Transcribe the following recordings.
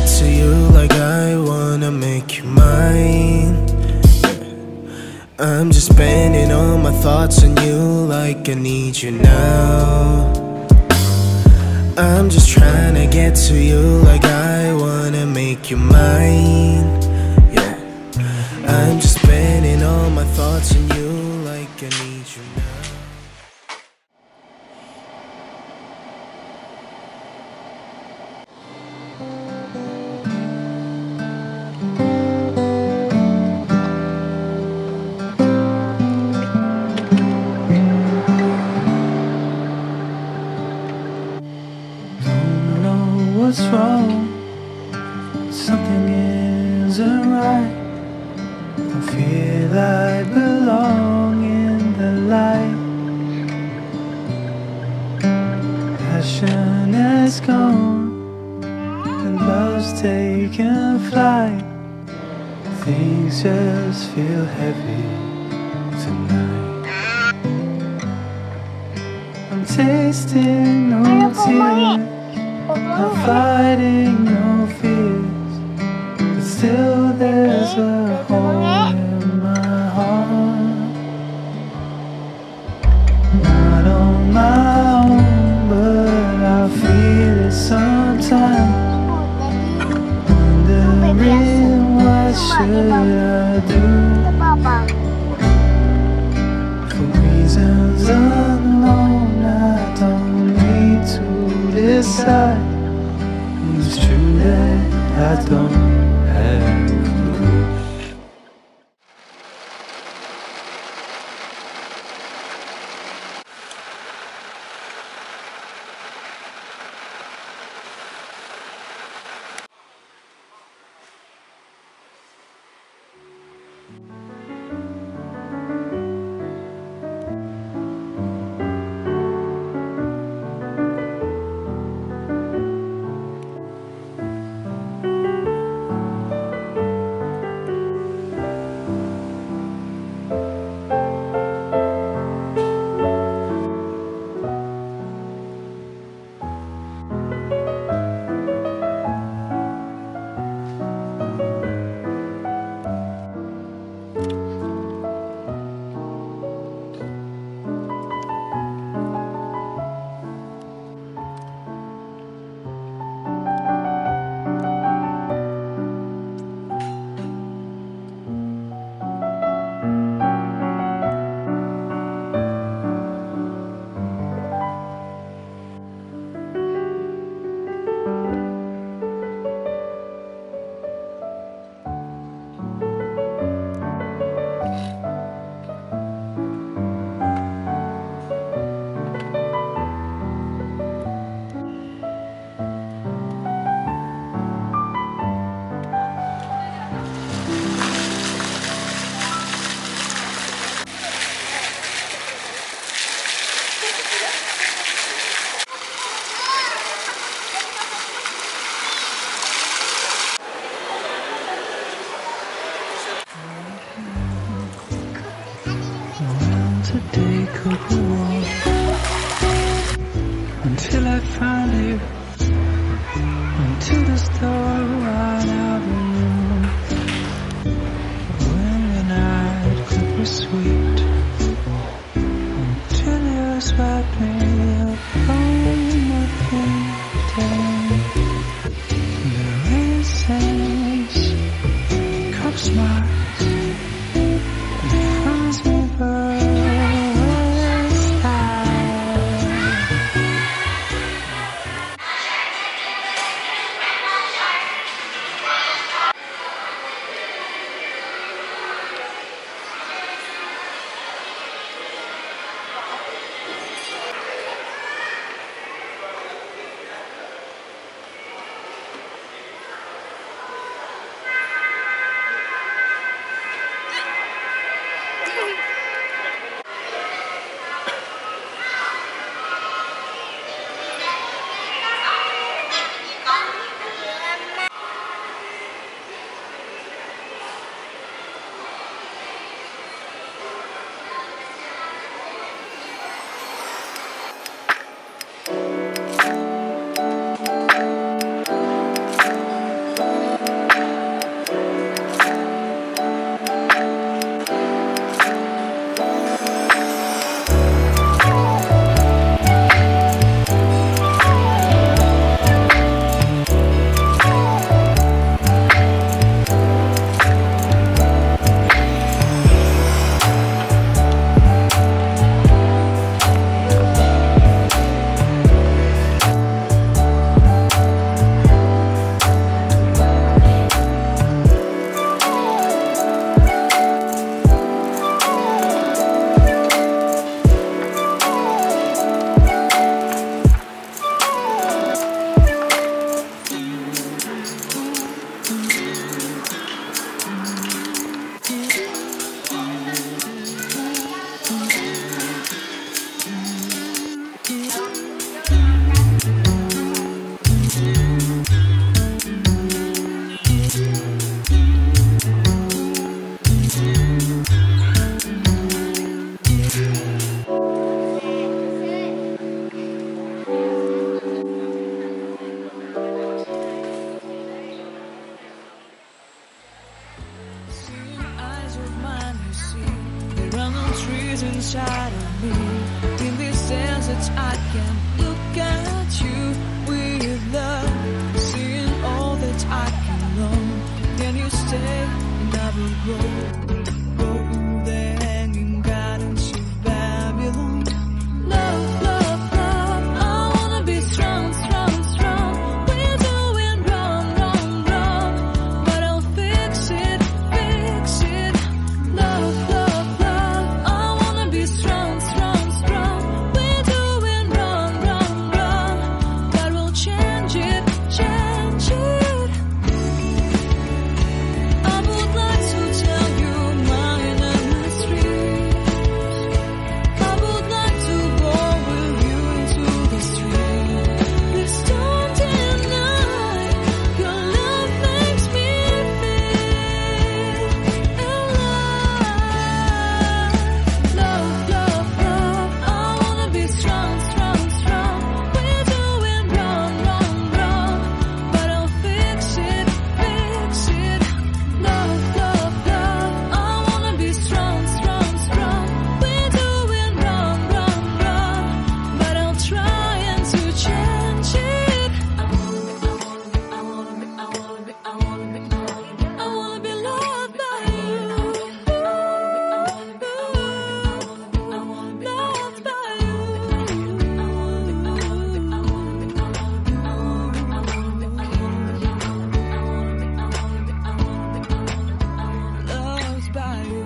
get to you like I wanna make you mine. I'm just spending all my thoughts on you like I need you now. I'm just trying to get to you like I wanna make you mine. Yeah, I'm just spending all my thoughts on you like I need you now. What's wrong? Something isn't right. I feel I belong in the light. Passion has gone and love's taken flight. Things just feel heavy tonight. I'm tasting no tears, I'm fighting no fears, but still there's a hole in my heart. Not on my own, but I feel it sometimes. Wondering what should I do? For reasons unknown, I don't need to decide. It's true that I don't have a clue. Today could go on until I find you, until the star right out of you. When the night could be sweet, until you swept me up on my feet. The rain says, cup smiles, and finds me burning. is inside of me. In this sense that I can look at you with love, seeing all that I can know. Can you stay and I will go the hanging gardens of Babylon. Love, love, love, I wanna be strong, strong, strong. We're doing wrong, wrong, wrong, but I'll fix it, fix it. Love, love, love, I wanna be strong, strong, strong. We're doing wrong, wrong, wrong, but we'll change it, change it. I would like to tell you my industry. I would like to go with you into the street. Please don't deny your love makes me feel alive. Love, love, love, I wanna be strong, strong, strong. We're doing wrong, wrong, wrong, but I'll fix it, fix it. Love, love, love, I wanna be strong, strong, strong. We're doing wrong, wrong, wrong, but I'll try and to change it. I wanna be loved by you. Loved by you. Loved by you.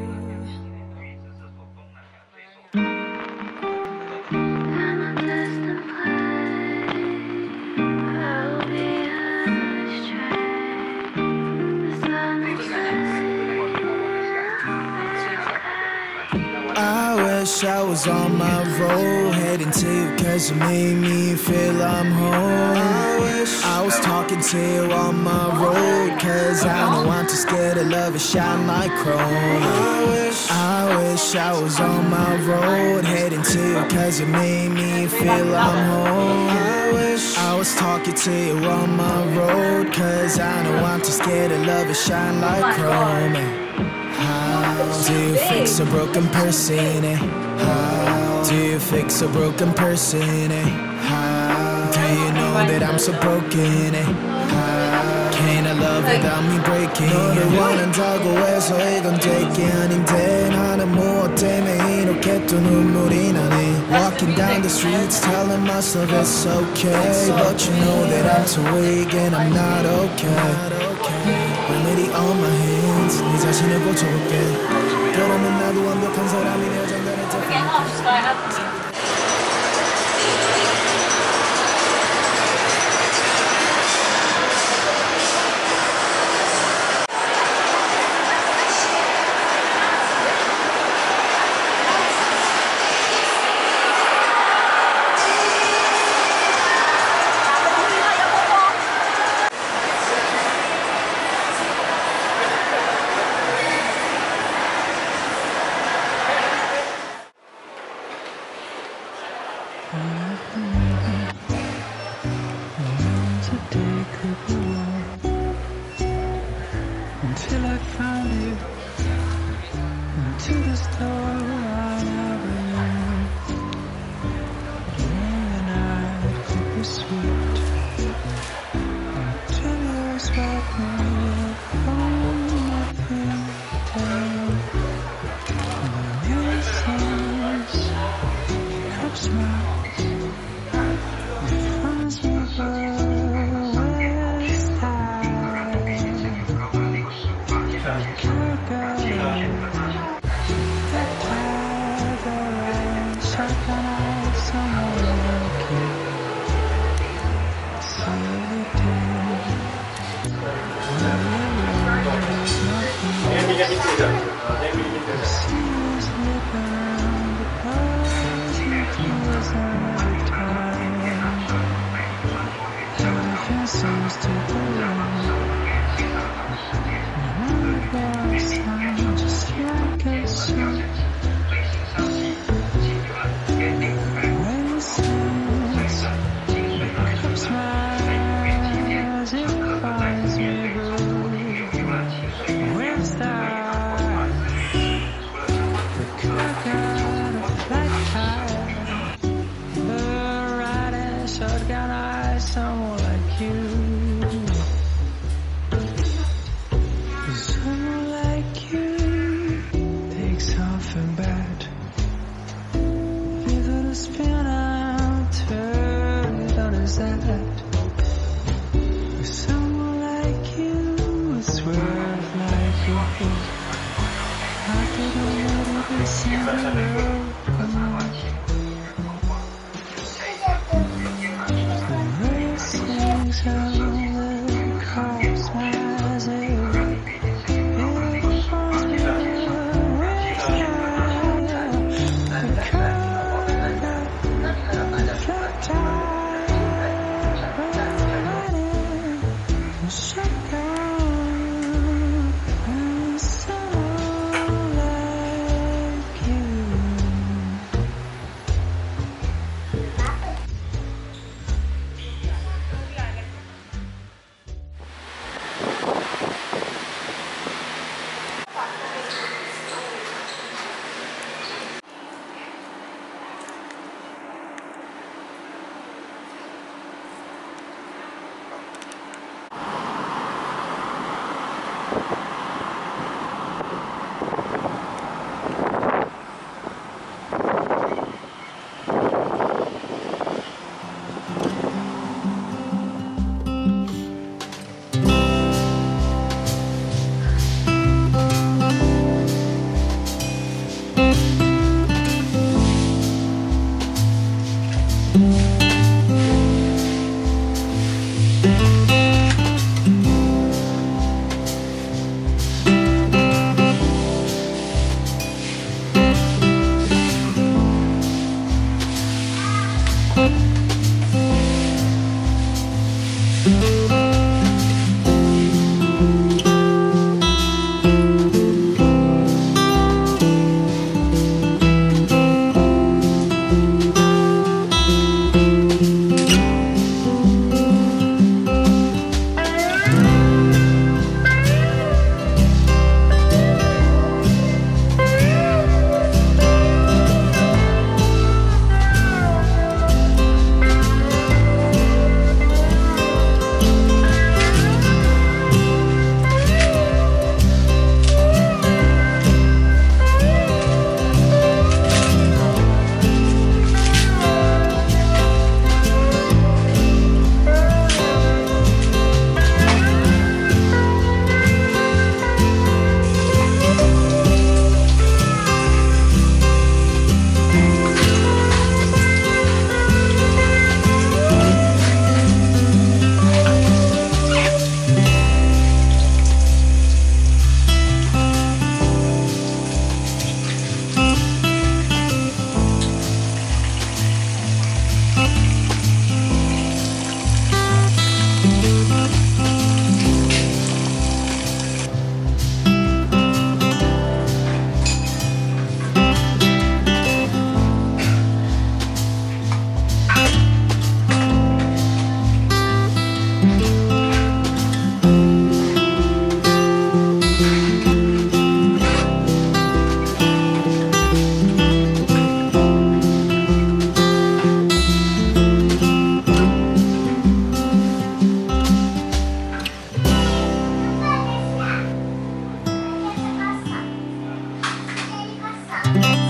I wish I was on my road, heading to you cause you made me feel I'm home. I wish I was talking to you on my road, cause I don't want to scare the love and shine like chrome. I wish I was on my road, heading to you cause you made me feel I'm home. I wish I was talking to you on my road, cause I don't want to scare the love and shine like chrome. How do you fix a broken person? How do you fix a broken person? How do you know that I'm so broken? How can I love without me breaking? 너를 원한다고 해서 이건 될게 아닌데 나는 무엇 때문에 이렇게 또 눈물이 나니. Walking down the streets telling myself it's okay, but you know that I'm too weak and I'm not okay. Remedy on my hands, 네 자신을 고쳐볼게. 그러면 나도 완벽한 사람이 되어 장단을 잡고. Until I found you, into the store I never knew. And I could be sweet. Until you was about me, from nothing down. And your sense, cup smiles, it finds me seems to go wrong. Sound just like a song. When you sense it comes rise, it finds me blue. Where's that? Someone like you takes something bad, give it a spin and turn it on its head. With someone like you, it's worth like a hit. I could already be single. The races of the cosmos. Kasar.